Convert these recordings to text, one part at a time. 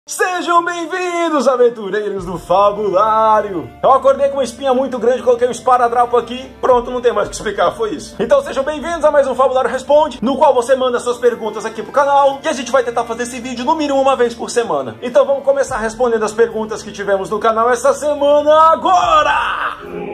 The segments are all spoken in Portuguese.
Sejam bem-vindos, aventureiros do Fabulário! Eu acordei com uma espinha muito grande, coloquei um esparadrapo aqui, pronto, não tem mais o que explicar, foi isso. Então sejam bem-vindos a mais um Fabulário Responde, no qual você manda suas perguntas aqui pro canal, e a gente vai tentar fazer esse vídeo no mínimo uma vez por semana. Então vamos começar respondendo as perguntas que tivemos no canal essa semana agora!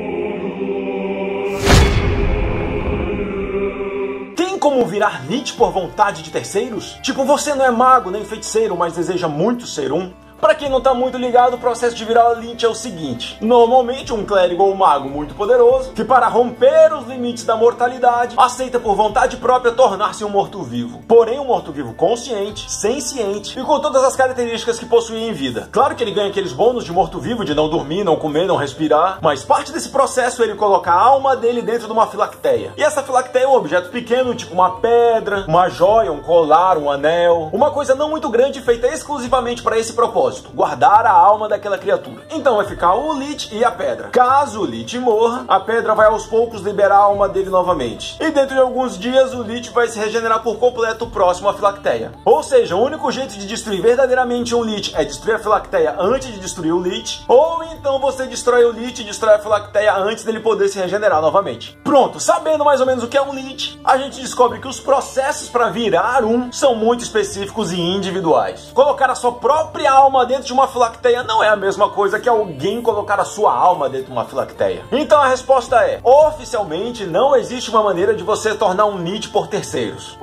Tem como virar Lich por vontade de terceiros? Tipo, você não é mago nem feiticeiro, mas deseja muito ser um? Pra quem não tá muito ligado, o processo de virar Lich é o seguinte: normalmente um clérigo ou mago muito poderoso, que para romper os limites da mortalidade, aceita por vontade própria tornar-se um morto-vivo. Porém, um morto-vivo consciente, senciente e com todas as características que possui em vida. Claro que ele ganha aqueles bônus de morto-vivo, de não dormir, não comer, não respirar, mas parte desse processo é ele coloca a alma dele dentro de uma filacteia. E essa filacteia é um objeto pequeno, tipo uma pedra, uma joia, um colar, um anel, uma coisa não muito grande feita exclusivamente para esse propósito: guardar a alma daquela criatura. Então vai ficar o Lich e a pedra. Caso o Lich morra, a pedra vai aos poucos liberar a alma dele novamente. E dentro de alguns dias o Lich vai se regenerar por completo próximo à filacteia. Ou seja, o único jeito de destruir verdadeiramente um Lich é destruir a filacteia antes de destruir o Lich, ou então você destrói o Lich e destrói a filacteia antes dele poder se regenerar novamente. Pronto, sabendo mais ou menos o que é um Lich, a gente descobre que os processos para virar um são muito específicos e individuais. Colocar a sua própria alma dentro de uma filacteia não é a mesma coisa que alguém colocar a sua alma dentro de uma filacteia. Então a resposta é: oficialmente não existe uma maneira de você tornar um Lich por terceiros.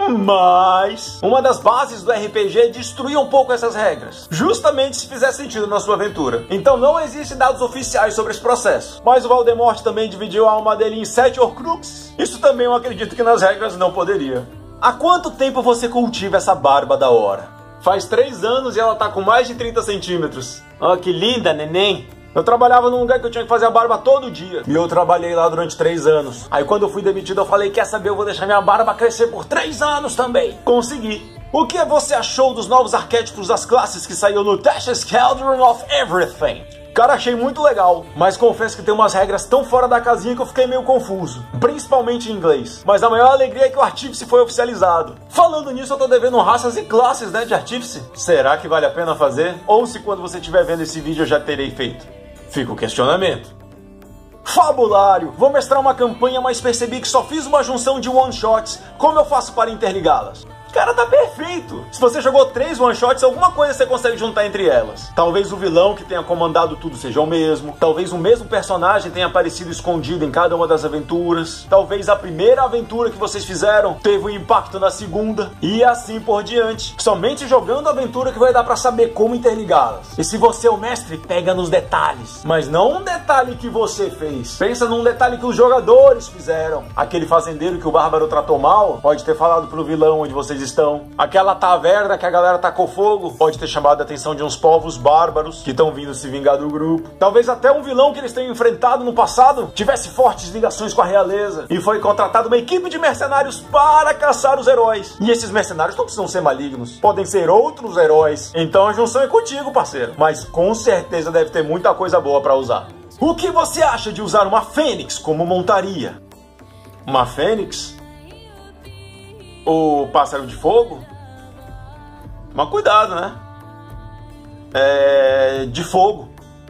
Mas uma das bases do RPG é destruir um pouco essas regras, justamente se fizer sentido na sua aventura. Então não existem dados oficiais sobre esse processo. Mas o Voldemort também dividiu a alma dele em 7 Horcruxes. Isso também eu acredito que nas regras não poderia. Há quanto tempo você cultiva essa barba da hora? Faz 3 anos e ela tá com mais de 30 centímetros. Oh, que linda, neném! Eu trabalhava num lugar que eu tinha que fazer a barba todo dia. E eu trabalhei lá durante 3 anos. Aí quando eu fui demitido eu falei: quer saber, eu vou deixar minha barba crescer por 3 anos também. Consegui. O que você achou dos novos arquétipos das classes que saiu no Tasha's Cauldron of Everything? Cara, achei muito legal, mas confesso que tem umas regras tão fora da casinha que eu fiquei meio confuso, principalmente em inglês. Mas a maior alegria é que o Artífice foi oficializado. Falando nisso, eu tô devendo raças e classes, né, de Artífice. Será que vale a pena fazer? Ou se quando você estiver vendo esse vídeo eu já terei feito? Fica o questionamento. Fabulário! Vou mestrar uma campanha, mas percebi que só fiz uma junção de one-shots. Como eu faço para interligá-las? Cara, tá perfeito! Se você jogou 3 one-shots, alguma coisa você consegue juntar entre elas. Talvez o vilão que tenha comandado tudo seja o mesmo. Talvez o mesmo personagem tenha aparecido escondido em cada uma das aventuras. Talvez a primeira aventura que vocês fizeram teve um impacto na segunda. E assim por diante. Somente jogando a aventura que vai dar pra saber como interligá-las. E se você é o mestre, pega nos detalhes. Mas não um detalhe que você fez. Pensa num detalhe que os jogadores fizeram. Aquele fazendeiro que o bárbaro tratou mal pode ter falado pro vilão onde vocês estão. Aquela taverna que a galera tacou fogo pode ter chamado a atenção de uns povos bárbaros que estão vindo se vingar do grupo. Talvez até um vilão que eles tenham enfrentado no passado tivesse fortes ligações com a realeza e foi contratada uma equipe de mercenários para caçar os heróis. E esses mercenários não precisam ser malignos, podem ser outros heróis. Então a junção é contigo, parceiro. Mas com certeza deve ter muita coisa boa para usar. O que você acha de usar uma fênix como montaria? Uma fênix? O pássaro de fogo? Mas cuidado, né? De fogo.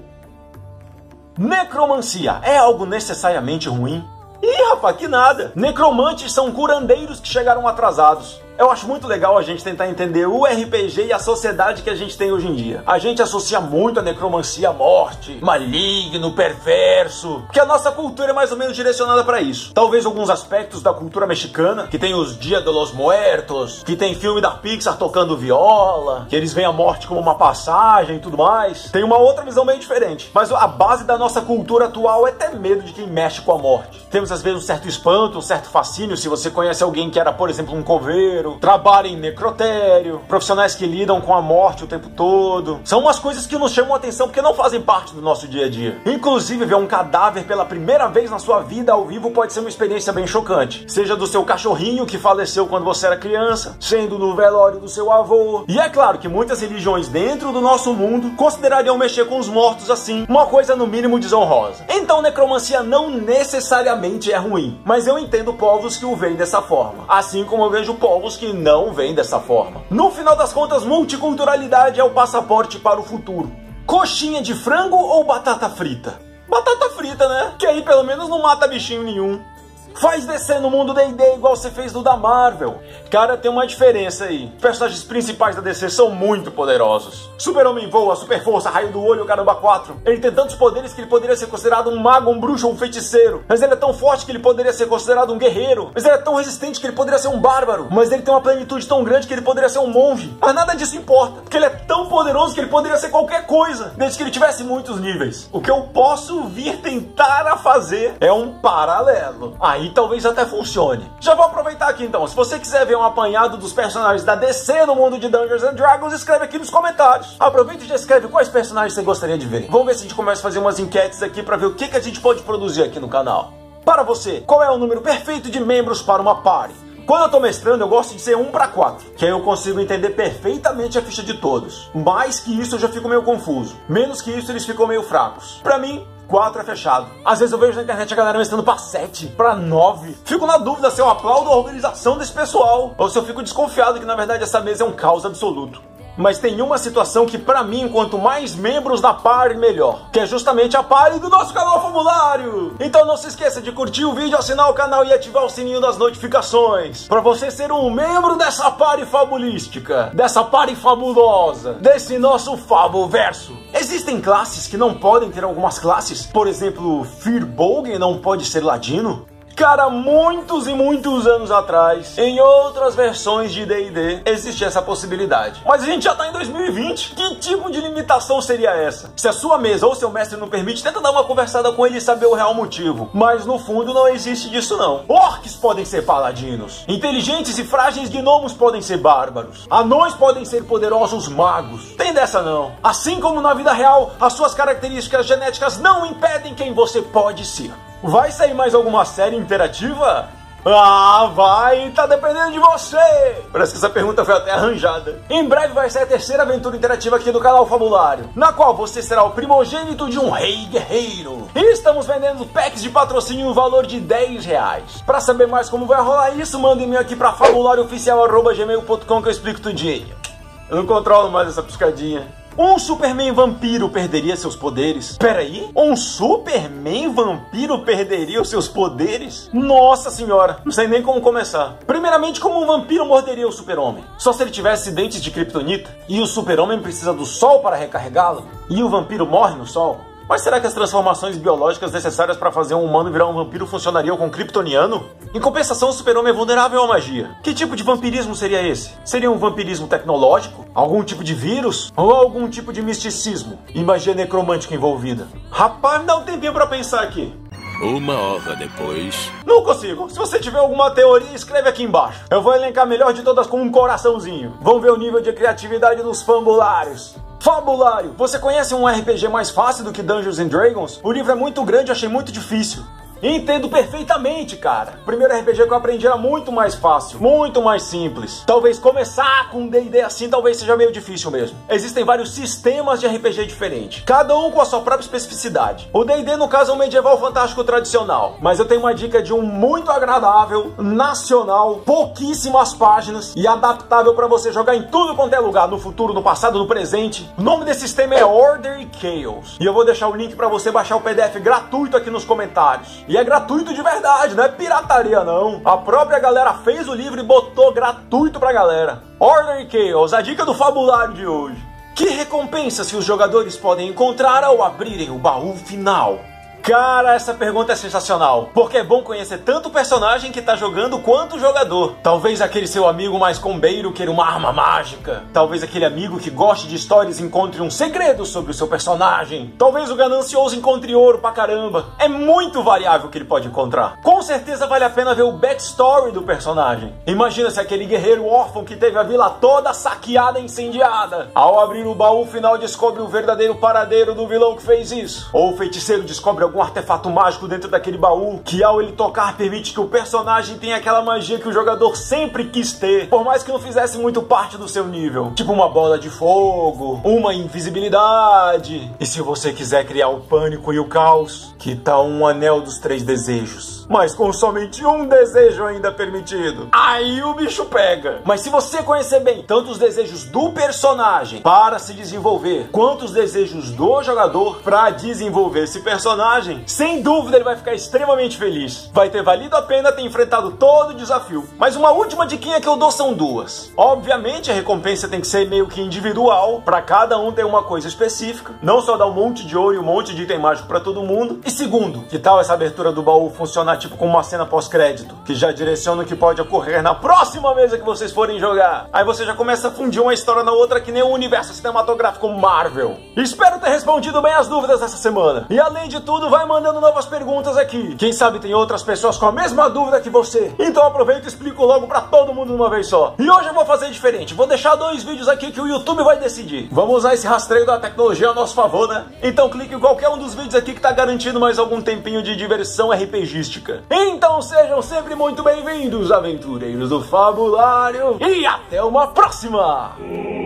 Necromancia é algo necessariamente ruim? Ih, rapaz, que nada! Necromantes são curandeiros que chegaram atrasados. Eu acho muito legal a gente tentar entender o RPG e a sociedade que a gente tem hoje em dia. A gente associa muito a necromancia à morte, maligno, perverso, porque a nossa cultura é mais ou menos direcionada para isso. Talvez alguns aspectos da cultura mexicana, que tem os Dia de los Muertos, que tem filme da Pixar tocando viola, que eles veem a morte como uma passagem e tudo mais. Tem uma outra visão meio diferente. Mas a base da nossa cultura atual é ter medo de quem mexe com a morte. Temos às vezes um certo espanto, um certo fascínio se você conhece alguém que era, por exemplo, um coveiro, trabalha em necrotério, profissionais que lidam com a morte o tempo todo. São umas coisas que nos chamam a atenção porque não fazem parte do nosso dia a dia. Inclusive, ver um cadáver pela primeira vez na sua vida ao vivo pode ser uma experiência bem chocante. Seja do seu cachorrinho que faleceu quando você era criança, sendo no velório do seu avô. E é claro que muitas religiões dentro do nosso mundo considerariam mexer com os mortos assim uma coisa no mínimo desonrosa. Então necromancia não necessariamente é ruim, mas eu entendo povos que o veem dessa forma, assim como eu vejo povos jogos que não vêm dessa forma. No final das contas, multiculturalidade é o passaporte para o futuro. Coxinha de frango ou batata frita? Batata frita, né? Que aí pelo menos não mata bichinho nenhum. Faz descer no mundo D&D igual você fez no da Marvel. Cara, tem uma diferença aí. Os personagens principais da DC são muito poderosos. Super-Homem voa, super força, raio do olho, caramba 4. Ele tem tantos poderes que ele poderia ser considerado um mago, um bruxo ou um feiticeiro. Mas ele é tão forte que ele poderia ser considerado um guerreiro. Mas ele é tão resistente que ele poderia ser um bárbaro. Mas ele tem uma plenitude tão grande que ele poderia ser um monge. Mas nada disso importa, porque ele é tão poderoso que ele poderia ser qualquer coisa, desde que ele tivesse muitos níveis. O que eu posso vir tentar a fazer é um paralelo. Aí talvez até funcione. Já vou aproveitar aqui então. Se você quiser ver um apanhado dos personagens da DC no mundo de Dungeons and Dragons, escreve aqui nos comentários. Aproveita e já escreve quais personagens você gostaria de ver. Vamos ver se a gente começa a fazer umas enquetes aqui para ver o que a gente pode produzir aqui no canal. Para você, qual é o número perfeito de membros para uma party? Quando eu tô mestrando, eu gosto de ser 1 para 4, que aí eu consigo entender perfeitamente a ficha de todos. Mais que isso, eu já fico meio confuso. Menos que isso, eles ficam meio fracos. Pra mim, 4 é fechado. Às vezes eu vejo na internet a galera mestrando pra 7, pra 9. Fico na dúvida se eu aplaudo a organização desse pessoal ou se eu fico desconfiado que na verdade essa mesa é um caos absoluto. Mas tem uma situação que pra mim, quanto mais membros na party, melhor. Que é justamente a party do nosso canal Fabulário. Então não se esqueça de curtir o vídeo, assinar o canal e ativar o sininho das notificações. Pra você ser um membro dessa party fabulística, dessa party fabulosa, desse nosso Fabuverso. Existem classes que não podem ter algumas classes. Por exemplo, Firbolg não pode ser ladino. Cara, muitos e muitos anos atrás, em outras versões de D&D, existia essa possibilidade. Mas a gente já tá em 2020. Que tipo de limitação seria essa? Se a sua mesa ou seu mestre não permite, tenta dar uma conversada com ele e saber o real motivo. Mas no fundo não existe disso não. Orcs podem ser paladinos. Inteligentes e frágeis gnomos podem ser bárbaros. Anões podem ser poderosos magos. Tem dessa não. Assim como na vida real, as suas características genéticas não impedem quem você pode ser. Vai sair mais alguma série interativa? Ah, vai! Tá dependendo de você! Parece que essa pergunta foi até arranjada. Em breve vai sair a terceira aventura interativa aqui do canal Fabulário, na qual você será o primogênito de um rei guerreiro. E estamos vendendo packs de patrocínio no valor de R$10. Pra saber mais como vai rolar isso, manda um e-mail aqui pra fabularioficial@gmail.com que eu explico tudinho. Eu não controlo mais essa piscadinha. Um Superman vampiro perderia seus poderes? Peraí, um Superman vampiro perderia os seus poderes? Nossa senhora, não sei nem como começar. Primeiramente, como um vampiro morderia o Super-Homem? Só se ele tivesse dentes de kryptonita? E o Super-Homem precisa do sol para recarregá-lo? E o vampiro morre no sol? Mas será que as transformações biológicas necessárias para fazer um humano virar um vampiro funcionariam com kryptoniano? Em compensação, o Super-Homem é vulnerável à magia. Que tipo de vampirismo seria esse? Seria um vampirismo tecnológico? Algum tipo de vírus? Ou algum tipo de misticismo e magia necromântica envolvida? Rapaz, me dá um tempinho para pensar aqui. 1 hora depois. Não consigo. Se você tiver alguma teoria, escreve aqui embaixo. Eu vou elencar a melhor de todas com um coraçãozinho. Vamos ver o nível de criatividade dos fabulários. Fabulário, você conhece um RPG mais fácil do que Dungeons and Dragons? O livro é muito grande, eu achei muito difícil. Entendo perfeitamente, cara. O primeiro RPG que eu aprendi era muito mais fácil, muito mais simples. Talvez começar com D&D assim talvez seja meio difícil mesmo. Existem vários sistemas de RPG diferentes, cada um com a sua própria especificidade. O D&D, no caso, é um medieval fantástico tradicional, mas eu tenho uma dica de um muito agradável, nacional, pouquíssimas páginas e adaptável para você jogar em tudo quanto é lugar, no futuro, no passado, no presente. O nome desse sistema é Order Chaos. E eu vou deixar o link para você baixar o PDF gratuito aqui nos comentários. E é gratuito de verdade, não é pirataria não. A própria galera fez o livro e botou gratuito pra galera. Order Chaos, a dica do Fabulário de hoje. Que recompensas que os jogadores podem encontrar ao abrirem o baú final? Cara, essa pergunta é sensacional, porque é bom conhecer tanto o personagem que tá jogando quanto o jogador. Talvez aquele seu amigo mais combeiro queira uma arma mágica. Talvez aquele amigo que goste de histórias encontre um segredo sobre o seu personagem. Talvez o ganancioso encontre ouro pra caramba. É muito variável o que ele pode encontrar. Com certeza vale a pena ver o backstory do personagem. Imagina se aquele guerreiro órfão que teve a vila toda saqueada e incendiada, ao abrir o baú final descobre o verdadeiro paradeiro do vilão que fez isso. Ou o feiticeiro descobre algum artefato mágico dentro daquele baú, que ao ele tocar permite que o personagem tenha aquela magia que o jogador sempre quis ter, por mais que não fizesse muito parte do seu nível. Tipo uma bola de fogo, uma invisibilidade. E se você quiser criar o pânico e o caos, que tal um anel dos 3 desejos? desejos, mas com somente um desejo ainda permitido. Aí o bicho pega. Mas se você conhecer bem tanto os desejos do personagem para se desenvolver, quanto os desejos do jogador para desenvolver esse personagem, sem dúvida ele vai ficar extremamente feliz. Vai ter valido a pena ter enfrentado todo o desafio. Mas uma última diquinha que eu dou são duas. Obviamente a recompensa tem que ser meio que individual, para cada um ter uma coisa específica, não só dar um monte de ouro e um monte de item mágico para todo mundo. E segundo, que tal essa abertura do baú funcionar tipo como uma cena pós-crédito, que já direciona o que pode ocorrer na próxima mesa que vocês forem jogar. Aí você já começa a fundir uma história na outra que nem o universo cinematográfico Marvel. Espero ter respondido bem as dúvidas dessa semana. E além de tudo, vai mandando novas perguntas aqui. Quem sabe tem outras pessoas com a mesma dúvida que você. Então aproveita e explico logo pra todo mundo de uma vez só. E hoje eu vou fazer diferente. Vou deixar 2 vídeos aqui que o YouTube vai decidir. Vamos usar esse rastreio da tecnologia a nosso favor, né? Então clique em qualquer um dos vídeos aqui que tá garantindo mais algum tempinho de diversão RPGística. Então sejam sempre muito bem-vindos, aventureiros do Fabulário. E até uma próxima!